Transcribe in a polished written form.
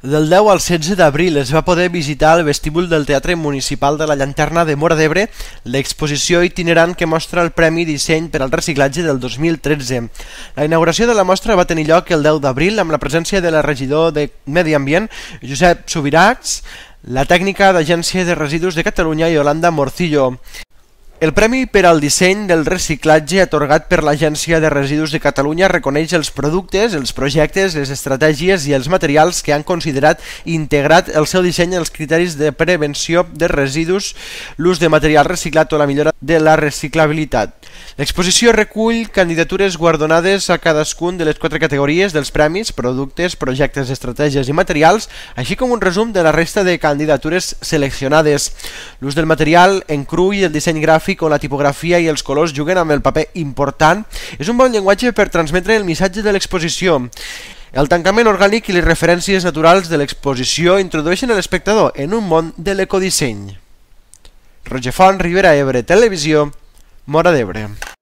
Del 10 al 16 d'abril es va poder visitar el vestíbul del Teatre Municipal de la Llanterna de Móra d'Ebre l'exposició itinerant que mostra el Premi Disseny per al Reciclatge del 2013. La inauguració de la mostra va tenir lloc el 10 d'abril amb la presència de la regidor de Medi Ambient, Josep Subirats, la tècnica d'Agència de Residus de Catalunya, Yolanda Morcillo. El Premi per al Disseny del Reciclatge atorgat per l'Agència de Residus de Catalunya reconeix els productes, els projectes, les estratègies i els materials que han considerat i integrat el seu disseny als criteris de prevenció de residus, l'ús de material reciclat o la millora de la reciclabilitat. L'exposició recull candidatures guardonades a cadascun de les 4 categories dels premis, productes, projectes, estratègies i materials, així com un resum de la resta de candidatures seleccionades. L'ús del material en cru i el disseny gràfic on la tipografia i els colors juguen amb el paper important és un bon llenguatge per transmetre el missatge de l'exposició. El tancament orgànic i les referències naturals de l'exposició introdueixen l'espectador en un món de l'ecodisseny. Roger Font, Ribera Ebre, Televisió, Móra d'Ebre.